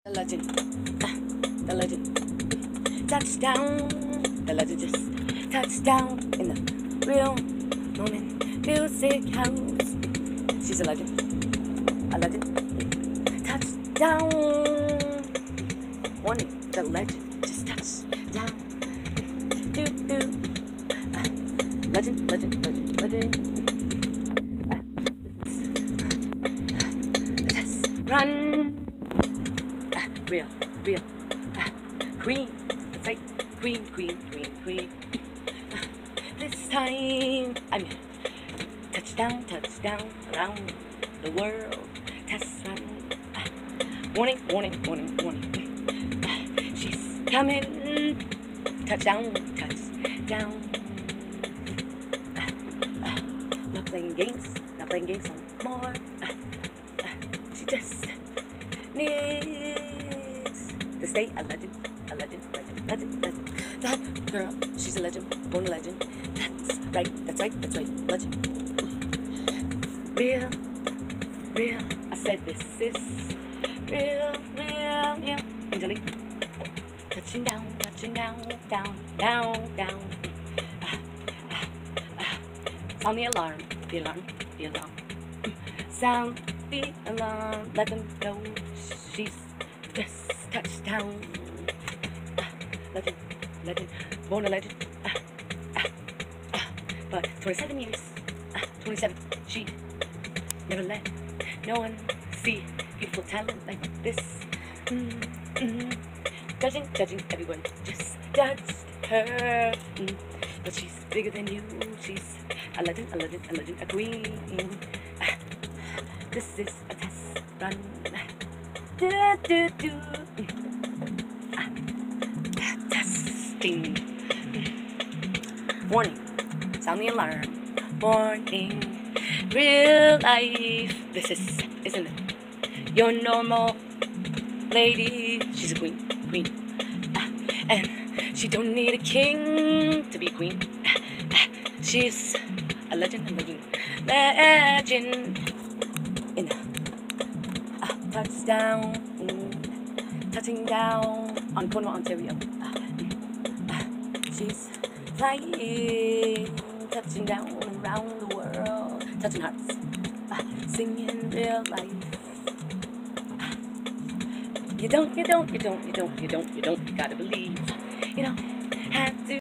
The legend, the legend, touchdown. The legend just touchdown in the real moment music house. She's a legend, touchdown. Warning, the legend just touchdown. Do do, legend. Let's run. Real, queen, that's right, queen. This time, I'm touchdown, around the world, test run. Warning. She's coming, touchdown. Not playing games no more. She just needs to stay a legend. That girl, she's a legend, born a legend. That's right, legend. Real, I said this is real, yeah. Angelique, touching down. Sound the alarm. Sound the alarm, let them know she's just touchdown. Legend, born a legend. But 27 years, 27, she never let no one see beautiful talent like this. Judging, everyone just judged her. But she's bigger than you, she's a legend, a queen. This is a test run. Testing. Warning. Sound the alarm. Warning. Real life. This isn't it? Your normal lady. She's a queen. And she don't need a king to be a queen. She's a legend. In a touchdown, touching down on Cornwall, Ontario. She's flying, touching down around the world, touching hearts, singing real life. You don't, you gotta believe, you don't have to.